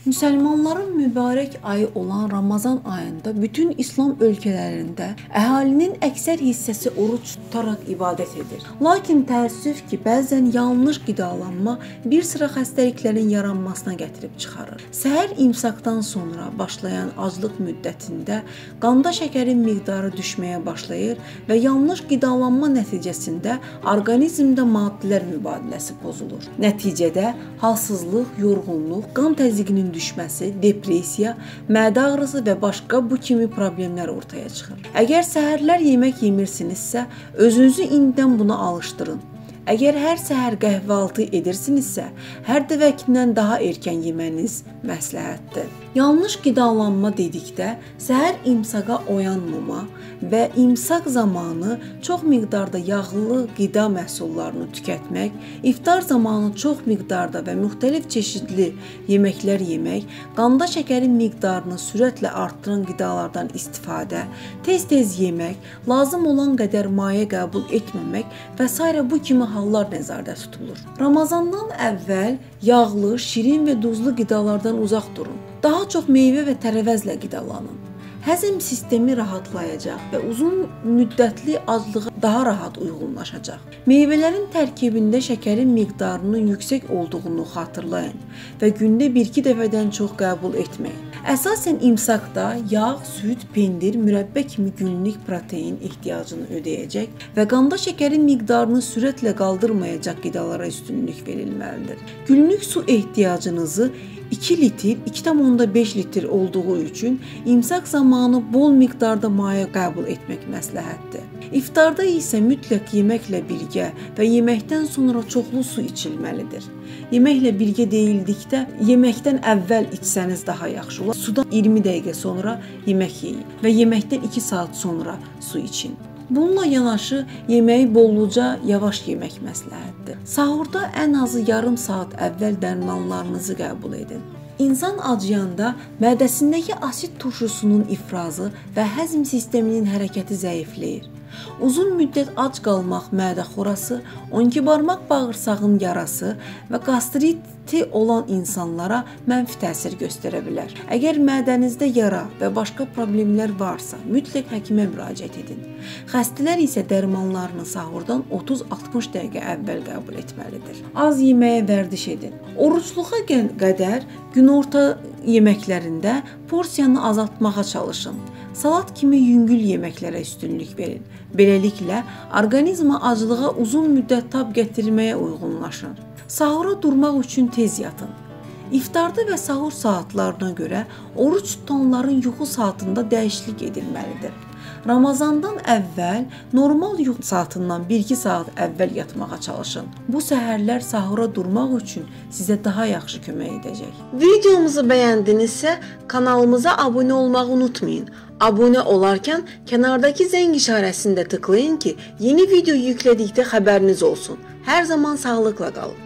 Müsəlmanların mübarək ayı olan Ramazan ayında bütün İslam ölkələrində əhalinin əksər hissəsi oruç tutaraq ibadət edir. Lakin təəssüf ki, bəzən yanlış qidalanma bir sıra xəstəliklərin yaranmasına gətirib çıxarır. Səhər imsakdan sonra başlayan aclıq müddətində qanda şəkərin miqdarı düşməyə başlayır və yanlış qidalanma nəticəsində orqanizmdə maddələr mübadiləsi pozulur. Nəticədə halsızlıq, yorğunluq, qan təzyiqinin düşməsi, depressiya, mədə ağrısı və başqa bu kimi problemlər ortaya çıxır. Əgər səhərlər yemək yemirsinizsə, özünüzü indidən buna alışdırın. Əgər hər səhər qəhvəaltı edirsinizsə, hər dəvəkindən daha erkən yeməniz məsləhətdir. Yanlış qidalanma dedikdə, səhər imsaqa oyanmama və imsak zamanı çox miqdarda yağlı qida məhsullarını tükətmək, iftar zamanı çox miqdarda və müxtəlif çeşidli yeməklər yemək, qanda şəkərin miqdarını sürətlə artdıran qidalardan istifadə, tez-tez yemək, lazım olan qədər maye qəbul etməmək və s. bu kimi hallar nəzərdə tutulur. Ramazandan əvvəl yağlı, şirin və duzlu qidalardan uzaq durun. Daha çox meyvə və tərəvəzlə qidalanın. Həzm sistemi rahatlayacaq və uzun müddətli aclığa daha rahat uyğunlaşacaq. Meyvələrin tərkibində şəkərin miqdarının yüksək olduğunu xatırlayın və gündə 1-2 dəfədən çox qəbul etməyin. Əsasən imsakda yağ, süd, pendir, mürəbbə kimi günlük protein ehtiyacını ödəyəcək və qanda şəkərin miqdarını sürətlə qaldırmayacaq qidalara üstünlük verilməlidir. Günlük su ehtiyacınızı 2 litr, 2,5 litr olduğu üçün imsak zamanı bol miqdarda maye qəbul etmək məsləhətdir. İftarda isə mütləq yeməklə birgə və yeməkdən sonra çoxlu su içilməlidir. Yeməklə birgə deyildikdə, yeməkdən əvvəl içsəniz daha yaxşı olar. Sudan 20 dəqiqə sonra yemək yeyin və yeməkdən 2 saat sonra su için. Bununla yanaşı, yeməyi bolluca yavaş yemək məsləhətdir. Sahurda ən azı yarım saat əvvəl dərmanlarınızı qəbul edin. İnsan acıyanda mədəsindəki asid turşusunun ifrazı və həzm sisteminin hərəkəti zəifləyir. Uzun müddət ac qalmaq mədə xorası, 12 barmaq bağırsağın yarası və qastriti olan insanlara mənfi təsir göstərə bilər. Əgər mədənizdə yara və başqa problemlər varsa, mütləq həkimə müraciət edin. Xəstələr isə dərmanlarını sahurdan 30-60 dəqiqə əvvəl qəbul etməlidir. Az yeməyə vərdiş edin. Orucluğa qədər günorta yeməklərində porsiyanı azaltmağa çalışın. Salat kimi yüngül yeməklərə üstünlük verin. Beləliklə, orqanizma aclığa uzun müddət tab gətirməyə uyğunlaşır. Sahura durmaq üçün tez yatın. İftarda və sahur saatlarına görə oruç tutanların yuxu saatında dəyişiklik edilməlidir. Ramazandan əvvəl normal yuxu saatından 1-2 saat əvvəl yatmağa çalışın. Bu səhərlər sahura durmaq üçün sizə daha yaxşı kömək edəcək. Videomuzu bəyəndinizsə, kanalımıza abunə olmağı unutmayın. Abunə olarkən kənardakı zəng işarəsində tıklayın ki, yeni video yüklədikdə xəbəriniz olsun. Hər zaman sağlıqla qalın.